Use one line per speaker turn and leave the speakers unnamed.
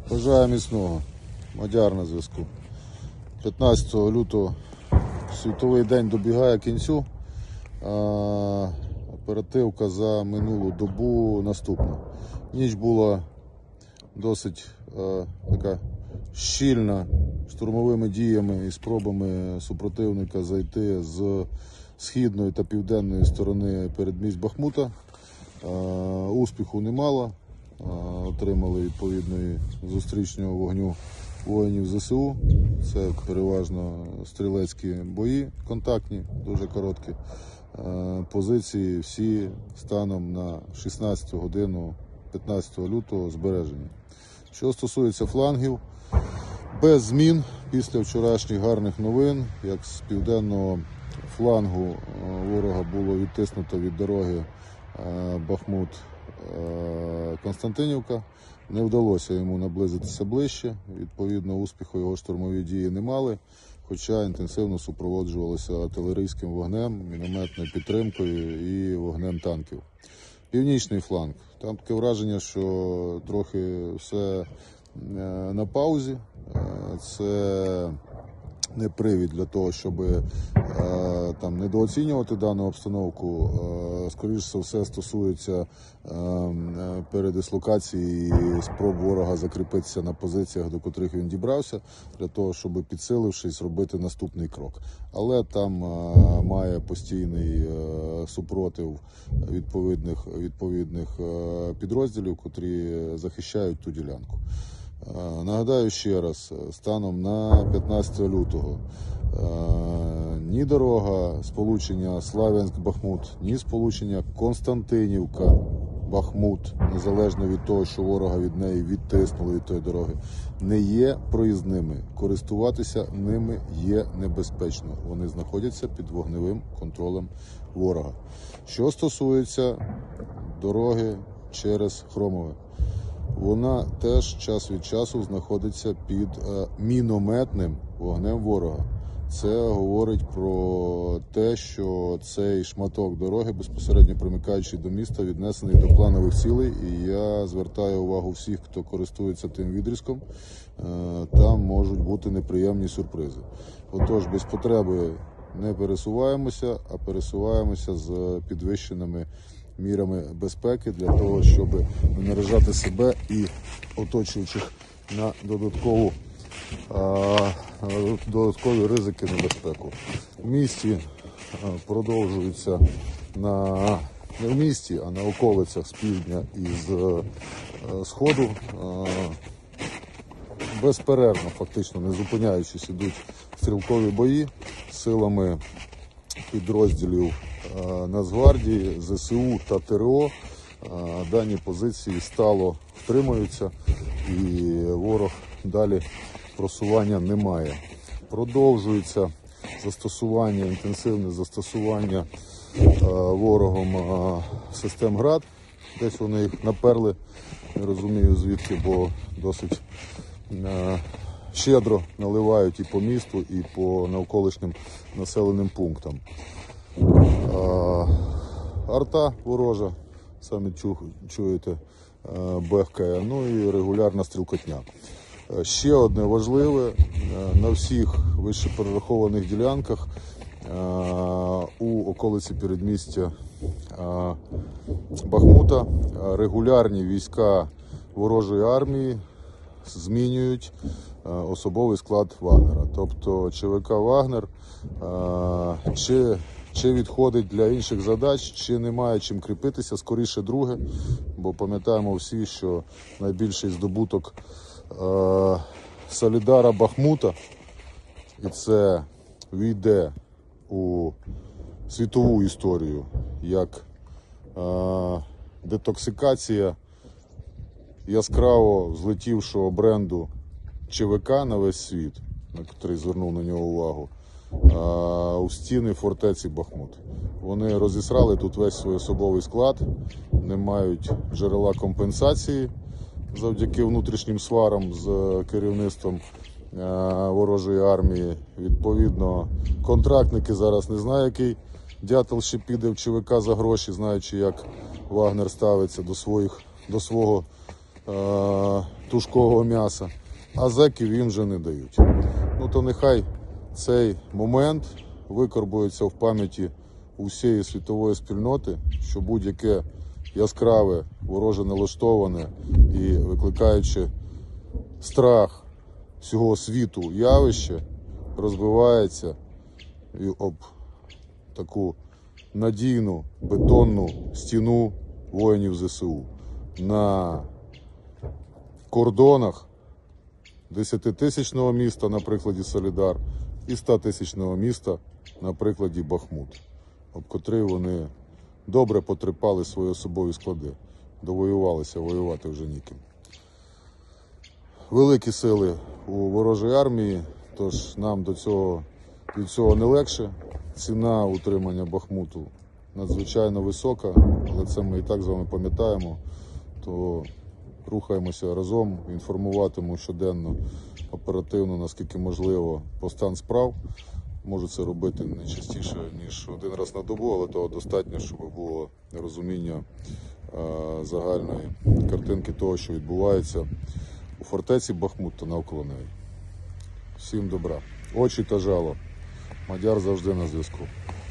Бажаю міцного. Мадяр на зв'язку. 15 лютого світовий день добігає кінцю. Оперативка за минулу добу наступна. Ніч була досить така щільна, штурмовими діями і спробами супротивника зайти з східної та південної сторони передмість Бахмута. Успіху немало. Отримали відповідної зустрічного вогню воїнів ЗСУ. Це переважно стрілецькі бої, контактні, дуже короткі. Позиції всі станом на 16 годину 15 лютого збережені. Що стосується флангів, без змін після вчорашніх гарних новин, як з південного флангу ворога було відтиснуто від дороги Бахмут-Константинівка. Не вдалося йому наблизитися ближче, відповідно успіху його штурмові дії не мали, хоча інтенсивно супроводжувалося артилерійським вогнем, мінометною підтримкою і вогнем танків. Північний фланг. Там таке враження, що трохи все на паузі. Це не привід для того, щоб там недооцінювати дану обстановку. Скоріше за все стосується передислокації і спроб ворога закріпитися на позиціях, до котрих він дібрався, для того, щоб, підсилившись, робити наступний крок. Але там має постійний супротив відповідних підрозділів, котрі захищають ту ділянку. Нагадаю ще раз, станом на 15 лютого ні дорога сполучення Слав'янськ-Бахмут, ні сполучення Константинівка-Бахмут, незалежно від того, що ворога від неї відтиснули від тої дороги, не є проїзними. Користуватися ними є небезпечно. Вони знаходяться під вогневим контролем ворога. Що стосується дороги через Хромове, вона теж час від часу знаходиться під мінометним вогнем ворога. Це говорить про те, що цей шматок дороги, безпосередньо примикаючи до міста, віднесений до планових цілей. І я звертаю увагу всіх, хто користується тим відрізком, там можуть бути неприємні сюрпризи. Отож, без потреби не пересуваємося, а пересуваємося з підвищеними мірами безпеки для того, щоб не наражати себе і оточуючих на додаткові ризики небезпеку. В місті продовжується не в місті, а на околицях з півдня і з сходу безперервно, фактично не зупиняючись, ідуть стрілкові бої силами підрозділів Нацгвардії, ЗСУ та ТРО. Дані позиції стало втримуються і ворог далі просування не має. Продовжується інтенсивне застосування ворогом систем ГРАД. Десь вони їх наперли, не розумію звідки, бо досить щедро наливають і по місту, і по навколишнім населеним пунктам. Арта ворожа, самі чуєте, бехкає, ну і регулярна стрілкотня. Ще одне важливе, на всіх вище перерахованих ділянках у околиці передмістя Бахмута регулярні війська ворожої армії змінюють особовий склад Вагнера. Тобто ЧВК «Вагнер» чи відходить для інших задач, чи немає чим кріпитися, скоріше друге, бо пам'ятаємо всі, що найбільший здобуток Солідара Бахмута, і це війде у світову історію як детоксикація яскраво взлетівшого бренду ЧВК на весь світ, на який звернув на нього увагу, у стіни фортеці Бахмут. Вони розісрали тут весь свій особовий склад, не мають джерела компенсації завдяки внутрішнім сварам з керівництвом ворожої армії. Відповідно, контрактники зараз не знають, який дятел ще піде в ЧВК за гроші, знаючи, як Вагнер ставиться до свого тушкового м'яса, а зеків їм вже не дають. Ну то нехай цей момент викарбується в пам'яті усієї світової спільноти, що будь-яке яскраве, вороже налаштоване і викликаючи страх всього світу явище розбивається і об таку надійну бетонну стіну воїнів ЗСУ на кордонах 10-тисячного міста на прикладі Солідар і 100-тисячного міста на прикладі Бахмут, об котрий вони добре потрепали свої особові склади, довоювалися, воювати вже ніким. Великі сили у ворожій армії, тож нам від цього не легше. Ціна утримання Бахмуту надзвичайно висока, але це ми і так з вами пам'ятаємо, то рухаємося разом, інформуватиму щоденно, оперативно, наскільки можливо, про стан справ. Можу це робити не частіше, ніж один раз на добу, але того достатньо, щоб було розуміння загальної картинки того, що відбувається у фортеці Бахмут та навколо неї. Всім добра. Очі та жало. Мадяр завжди на зв'язку.